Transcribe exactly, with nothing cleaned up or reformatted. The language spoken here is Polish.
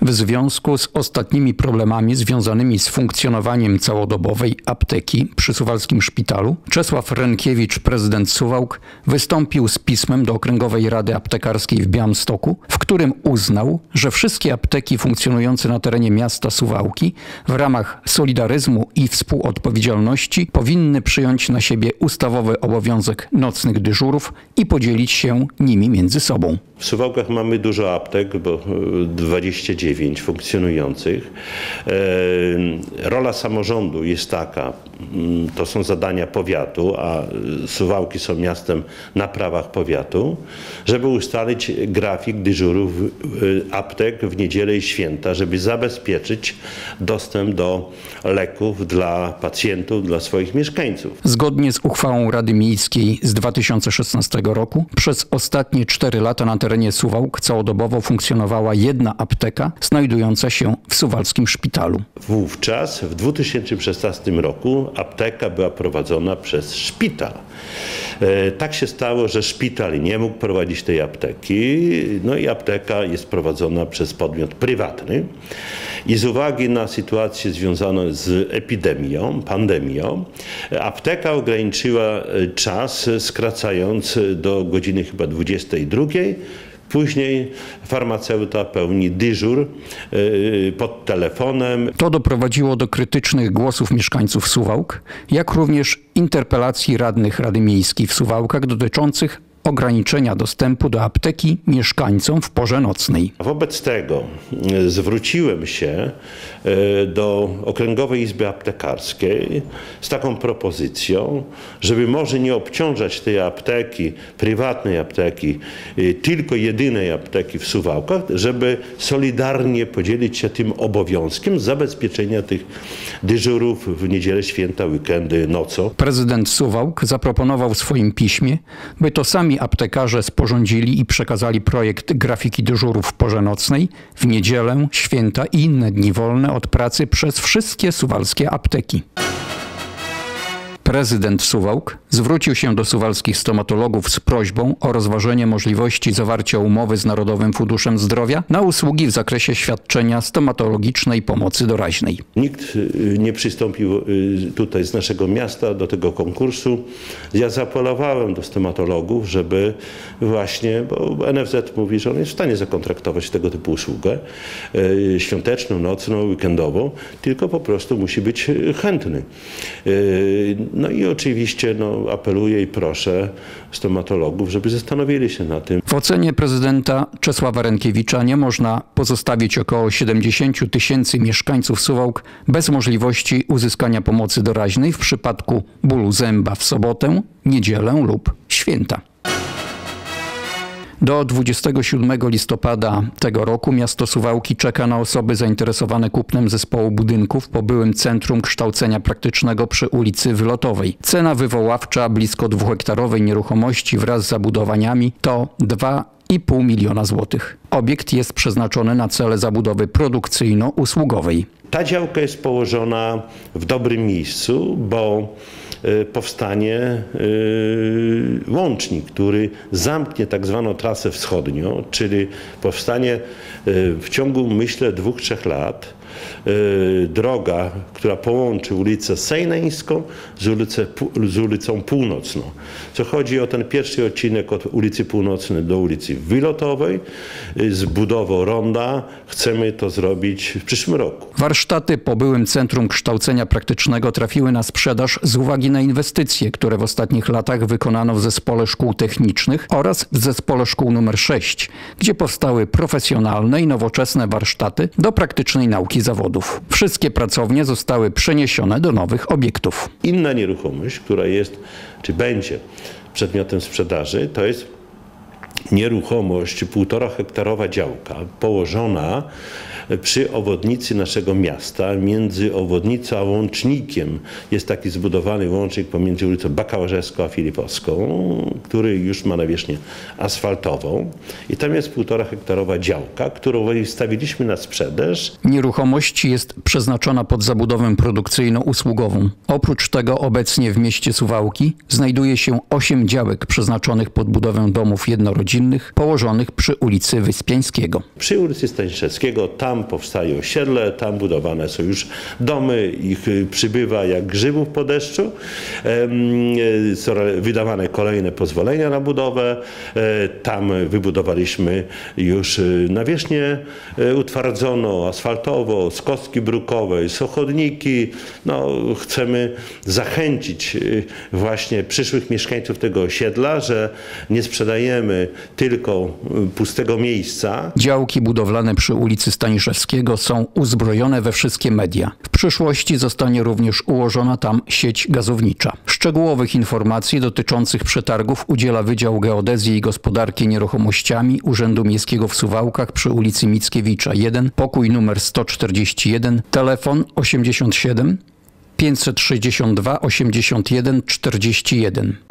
W związku z ostatnimi problemami związanymi z funkcjonowaniem całodobowej apteki przy Suwalskim Szpitalu, Czesław Rękiewicz, prezydent Suwałk, wystąpił z pismem do Okręgowej Rady Aptekarskiej w Białymstoku, w którym uznał, że wszystkie apteki funkcjonujące na terenie miasta Suwałki w ramach solidaryzmu i współodpowiedzialności powinny przyjąć na siebie ustawowy obowiązek nocnych dyżurów i podzielić się nimi między sobą. W Suwałkach mamy dużo aptek, bo dwadzieścia dziewięć funkcjonujących. Rola samorządu jest taka, to są zadania powiatu, a Suwałki są miastem na prawach powiatu, żeby ustalić grafik dyżurów aptek w niedzielę i święta, żeby zabezpieczyć dostęp do leków dla pacjentów, dla swoich mieszkańców. Zgodnie z uchwałą Rady Miejskiej z dwa tysiące szesnastego roku przez ostatnie cztery lata na terenie Suwałk całodobowo funkcjonowała jedna apteka znajdująca się w Suwalskim Szpitalu. Wówczas w dwa tysiące szesnastym roku apteka była prowadzona przez szpital. Tak się stało, że szpital nie mógł prowadzić tej apteki, no i apteka jest prowadzona przez podmiot prywatny. I z uwagi na sytuację związaną z epidemią, pandemią, apteka ograniczyła czas, skracając do godziny chyba dwudziestej drugiej. Później farmaceuta pełni dyżur pod telefonem. To doprowadziło do krytycznych głosów mieszkańców Suwałk, jak również interpelacji radnych Rady Miejskiej w Suwałkach dotyczących ograniczenia dostępu do apteki mieszkańcom w porze nocnej. Wobec tego zwróciłem się do Okręgowej Izby Aptekarskiej z taką propozycją, żeby może nie obciążać tej apteki, prywatnej apteki, tylko jedynej apteki w Suwałkach, żeby solidarnie podzielić się tym obowiązkiem zabezpieczenia tych dyżurów w niedzielę, święta, weekendy, nocą. Prezydent Suwałk zaproponował w swoim piśmie, by to sami aptekarze sporządzili i przekazali projekt grafiki dyżurów w porze nocnej, w niedzielę, święta i inne dni wolne od pracy przez wszystkie suwalskie apteki. Prezydent Suwałk zwrócił się do suwalskich stomatologów z prośbą o rozważenie możliwości zawarcia umowy z Narodowym Funduszem Zdrowia na usługi w zakresie świadczenia stomatologicznej pomocy doraźnej. Nikt nie przystąpił tutaj z naszego miasta do tego konkursu. Ja zaapelowałem do stomatologów, żeby właśnie, bo N F Z mówi, że on jest w stanie zakontraktować tego typu usługę świąteczną, nocną, weekendową, tylko po prostu musi być chętny. No i oczywiście no, apeluję i proszę stomatologów, żeby zastanowili się na tym. W ocenie prezydenta Czesława Rękiewicza nie można pozostawić około siedemdziesięciu tysięcy mieszkańców Suwałk bez możliwości uzyskania pomocy doraźnej w przypadku bólu zęba w sobotę, niedzielę lub święta. Do dwudziestego siódmego listopada tego roku miasto Suwałki czeka na osoby zainteresowane kupnem zespołu budynków po byłym Centrum Kształcenia Praktycznego przy ulicy Wylotowej. Cena wywoławcza blisko dwuhektarowej nieruchomości wraz z zabudowaniami to dwa i pół miliona złotych. Obiekt jest przeznaczony na cele zabudowy produkcyjno-usługowej. Ta działka jest położona w dobrym miejscu, bo powstanie łącznik, który zamknie tak zwaną trasę wschodnią, czyli powstanie w ciągu, myślę, dwóch, trzech lat droga, która połączy ulicę Sejneńską z, ulicę, z ulicą Północną. Co chodzi o ten pierwszy odcinek od ulicy Północnej do ulicy Wylotowej z budową ronda. Chcemy to zrobić w przyszłym roku. Warsztaty po byłym Centrum Kształcenia Praktycznego trafiły na sprzedaż z uwagi na inwestycje, które w ostatnich latach wykonano w Zespole Szkół Technicznych oraz w Zespole Szkół numer sześć, gdzie powstały profesjonalne i nowoczesne warsztaty do praktycznej nauki zawodów. Wszystkie pracownie zostały przeniesione do nowych obiektów. Inna nieruchomość, która jest, czy będzie przedmiotem sprzedaży, to jest nieruchomość, półtora hektarowa działka położona przy obwodnicy naszego miasta, między obwodnicą a łącznikiem. Jest taki zbudowany łącznik pomiędzy ulicą Bakałażewską a Filipowską, który już ma nawierzchnię asfaltową. I tam jest półtora hektarowa działka, którą wystawiliśmy na sprzedaż. Nieruchomość jest przeznaczona pod zabudowę produkcyjno-usługową. Oprócz tego obecnie w mieście Suwałki znajduje się osiem działek przeznaczonych pod budowę domów jednorodzinnych rodzinnych położonych przy ulicy Wyspiańskiego. Przy ulicy Staniszewskiego, tam powstaje osiedle, tam budowane są już domy, ich przybywa jak grzybów po deszczu. Są wydawane kolejne pozwolenia na budowę. Tam wybudowaliśmy już nawierzchnię utwardzoną, asfaltową, z kostki brukowej, są chodniki. No, chcemy zachęcić właśnie przyszłych mieszkańców tego osiedla, że nie sprzedajemy tylko pustego miejsca. Działki budowlane przy ulicy Staniszewskiego są uzbrojone we wszystkie media. W przyszłości zostanie również ułożona tam sieć gazownicza. Szczegółowych informacji dotyczących przetargów udziela Wydział Geodezji i Gospodarki Nieruchomościami Urzędu Miejskiego w Suwałkach przy ulicy Mickiewicza jeden, pokój numer sto czterdzieści jeden, telefon osiemdziesiąt siedem pięćset sześćdziesiąt dwa osiemdziesiąt jeden czterdzieści jeden.